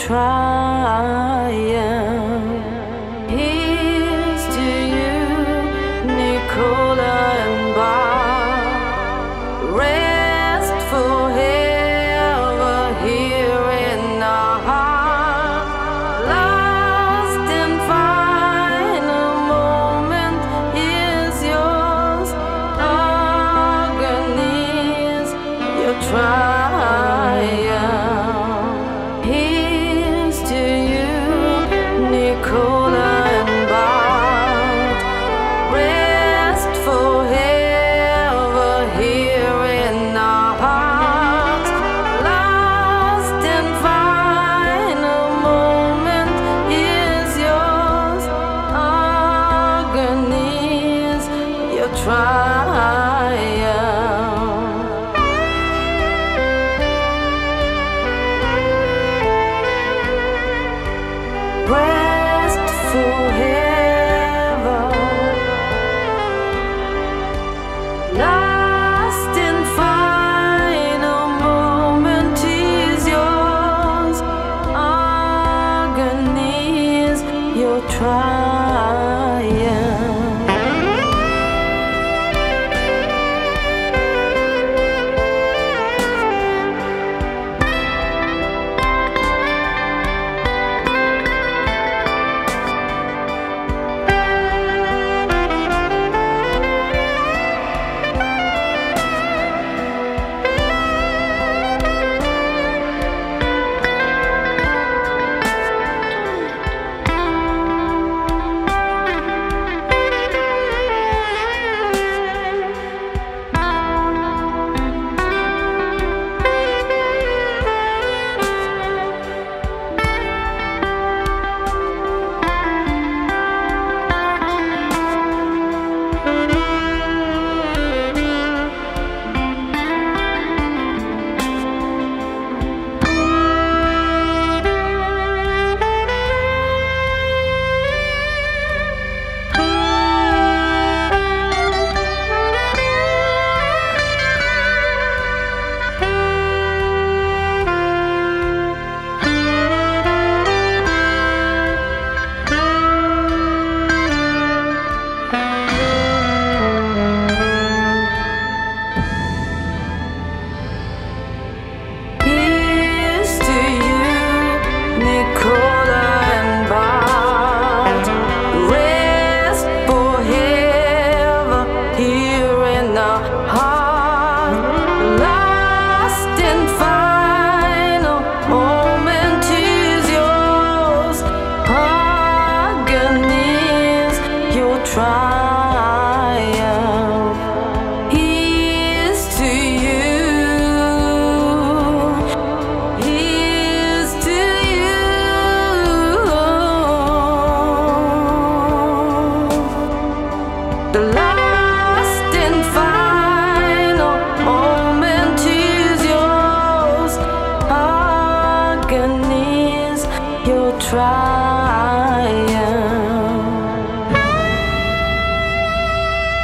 triumph. Here's to you, Nicola and Bob. Rest forever here in our hearts. Last and final moment is yours. Agony is your triumph. Here's to you, Nicola and Bob. Rest forever here in our hearts. Last and final moment is yours. Agony is your triumph. Rest forever. Last and final moment is yours. Agony is your triumph. Here's to you, Nicola and Bob. Rest forever here in our heart. Last and final moment is yours. Agony is your triumph. Here's to you. Here's to you. The last and final moment is yours. Agony is your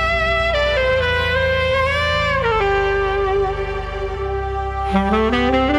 triumph.